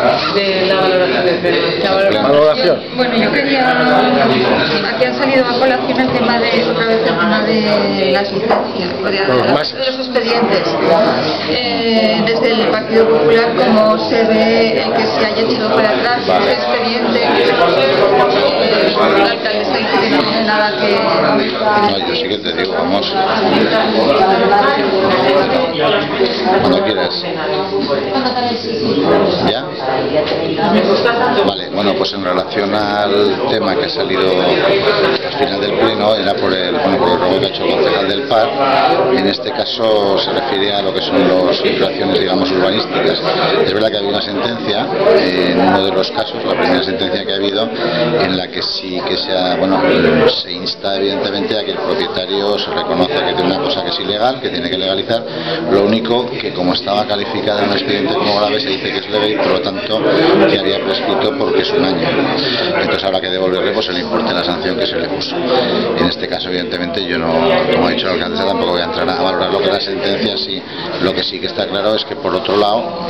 de la valoración del pleno. La valoración. Bueno, yo quería... Aquí han salido a colación el tema de, otra vez, el tema de las licencias, de los expedientes. Desde el Partido Popular, ¿cómo se ve el que se haya echado para atrás ese expediente? La alcaldesa dice que no tiene nada que... No, yo sí que te digo, vamos. Cuando quieras. ¿Ya? Vale, bueno, pues en relación al tema que ha salido al final del pleno, era por el robo que ha hecho el concejal del PAR. En este caso se refiere a lo que son las infracciones, digamos, urbanísticas. Es verdad que había una sentencia en uno de los casos, la primera sentencia que ha habido, en la que sí que se insta evidentemente a que el propietario se reconozca que tiene una cosa que es ilegal, que tiene que legalizar. Lo único que, como estaba calificada en un expediente como grave, se dice que es leve y por lo tanto que había prescrito porque es un año. Entonces habrá que devolverle pues el importe de la sanción que se le puso. En este caso, evidentemente, yo no, como ha dicho la alcaldesa, tampoco voy a entrar a valorar lo que es la sentencia. Sí, lo que sí que está claro es que, por otro lado,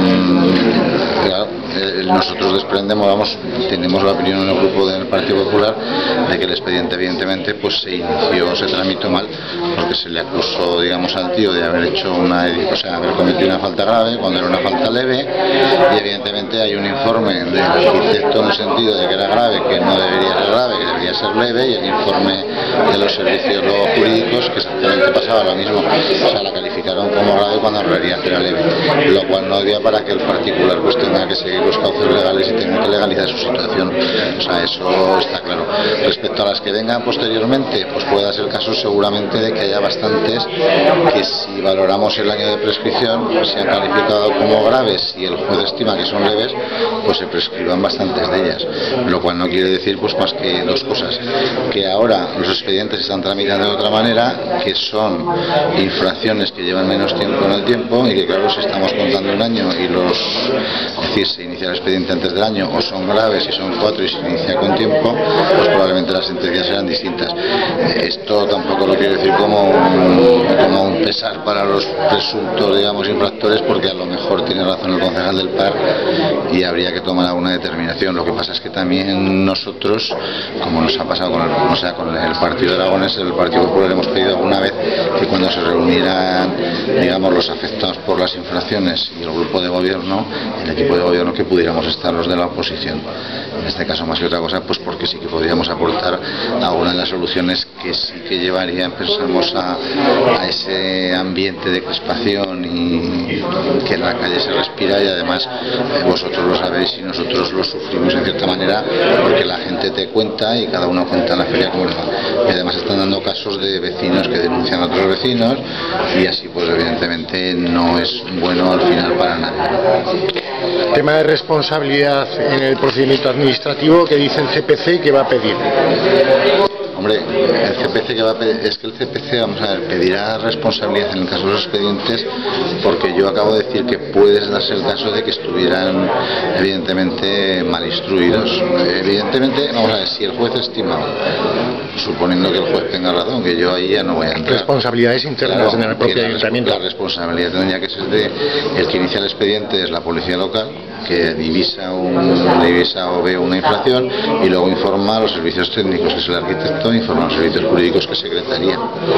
nosotros desprendemos, tenemos la opinión en el grupo del Partido Popular de que el expediente, evidentemente, pues se tramitó mal, porque se le acusó, digamos, al tío de haber hecho haber cometido una falta grave cuando era una falta leve, y evidentemente hay un informe del arquitecto en el sentido de que era grave, que no debería ser grave, que debería ser leve, y el informe de los servicios jurídicos que exactamente pasaba lo mismo, la calificaron como grave cuando en realidad era leve, lo cual no dio para que el particular pues tenga que seguir los cauces legales y tenga que legalizar su situación. Eso está claro. Respecto a las que vengan posteriormente, pues puede ser el caso seguramente de que haya bastantes que, si valoramos el año de prescripción, se han calificado como graves y el juez estima que son leves, pues se prescriban bastantes de ellas, lo cual no quiere decir pues más que dos cosas: que ahora los expedientes se están tramitando de otra manera, que son infracciones que llevan menos tiempo en el tiempo, y que claro, si estamos contando un año y se inicia el expediente antes del año, o son graves y son 4 y se inicia con tiempo, pues probablemente las sentencias serán distintas. Esto tampoco lo quiero decir como un pesar para los presuntos, digamos, infractores, porque a lo mejor tiene razón el concejal del PAR y habría que tomar alguna determinación. Lo que pasa es que también nosotros, como nos ha pasado con el Partido de Aragones, el Partido Popular, hemos pedido alguna vez que cuando se reunieran, digamos, los afectados por las infracciones y el grupo de gobierno, el equipo de gobierno, que pudiéramos estar los de la oposición. En este caso, más que otra cosa, pues porque sí que podríamos aportar alguna de las soluciones que sí que llevarían, pensamos, a ese ambiente de crispación y que en la calle se respira. Y además, vosotros lo sabéis y nosotros lo sufrimos en cierta manera, porque la gente te cuenta y cada uno cuenta en la feria como le va. Y además están dando casos de vecinos que denuncian a otros vecinos, y así pues evidentemente no es bueno al final para nadie. Tema de responsabilidad en el procedimiento administrativo, que dice el CPC que va a pedir. Hombre, el CPC que va a pedir, es que el CPC, vamos a ver, pedirá responsabilidad en el caso de los expedientes, porque yo acabo de decir que puede darse el caso de que estuvieran evidentemente mal instruidos. Evidentemente, vamos a ver, si el juez estima, suponiendo que el juez tenga razón, que yo ahí ya no voy a entrar. Responsabilidades internas en el propio ayuntamiento. La responsabilidad tendría que ser de el que inicia el expediente, es la policía local, que divisa o ve una infracción y luego informa a los servicios técnicos, que es el arquitecto, informa a los servicios jurídicos, que es secretaría.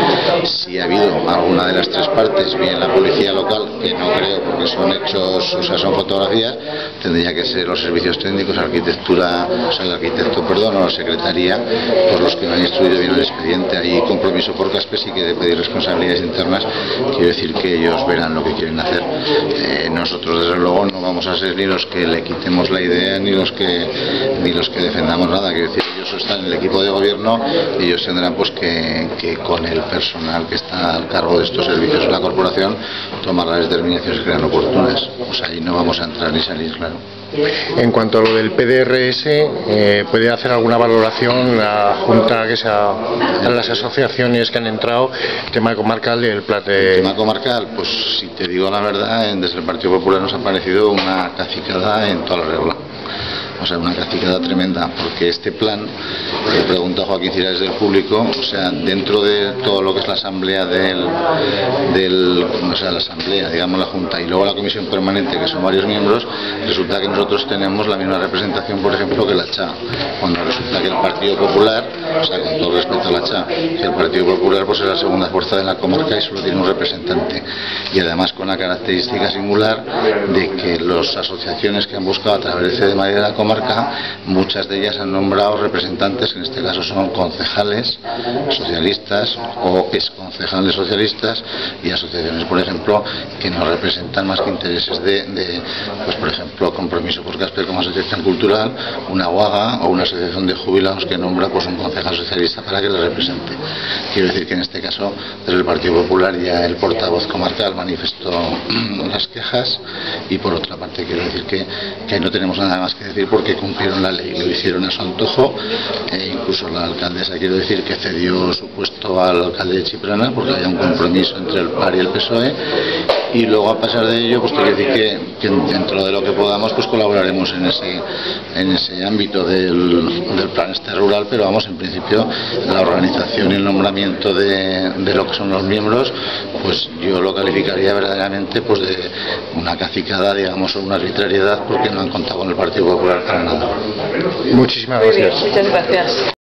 Si ha habido alguna de las tres partes, bien la policía local, que no creo porque son hechos, son fotografías, tendría que ser los servicios técnicos, arquitectura, el arquitecto, o la secretaría, pues los que no han instruido bien el expediente. Hay compromiso por Caspes y que de pedir responsabilidades internas, quiero decir que ellos verán lo que quieren hacer. Nosotros desde luego no vamos a ser ni los que le quitemos la idea ni los que defendamos nada. Quiero decir, ellos están en el equipo de gobierno y ellos tendrán pues que con el personal que está al cargo de estos servicios en la corporación tomar las determinaciones que crean oportunas. Pues ahí no vamos a entrar ni salir, claro. En cuanto a lo del PDRS, ¿puede hacer alguna valoración la Junta, que sea a las asociaciones que han entrado, tema comarcal del plan de... El tema comarcal, pues si te digo la verdad, desde el Partido Popular nos ha parecido una cacicada en toda la regla. o sea, una cacicada tremenda, porque este plan, le pregunta Joaquín Cirares del Público, o sea, dentro de todo lo que es la asamblea o sea, la asamblea, digamos la Junta, y luego la comisión permanente, que son varios miembros, resulta que nosotros tenemos la misma representación, por ejemplo, que la CHA, cuando resulta que el Partido Popular, o sea, con todo respeto a la CHA, que el Partido Popular pues es la segunda fuerza de la comarca y solo tiene un representante, y además con la característica singular de que las asociaciones que han buscado a través de CDMAI de la comarca, muchas de ellas han nombrado representantes, que en este caso son concejales socialistas o exconcejales socialistas, y asociaciones, por ejemplo, que no representan más que intereses pues por ejemplo, Compromiso por Casper como asociación cultural, una UAGA o una asociación de jubilados que nombra pues un concejal socialista para que le represente. Quiero decir que en este caso, desde el Partido Popular, ya el portavoz comarcal manifestó las quejas, y por otra parte quiero decir que ahí no tenemos nada más que decir, porque cumplieron la ley, lo hicieron a su antojo, incluso la alcaldesa, quiero decir, que cedió su puesto al alcalde de Chiprana porque había un compromiso entre el PAR y el PSOE, y luego a pesar de ello pues quiero decir que dentro de lo que podamos pues colaboraremos en ese ámbito del plan rural, pero vamos, en principio la organización y el nombramiento de lo que son los miembros, pues yo lo calificaría verdaderamente pues de una cacicada, digamos, o una arbitrariedad, porque no han contado con el Partido Popular para nada. Muchísimas gracias. Muchas gracias.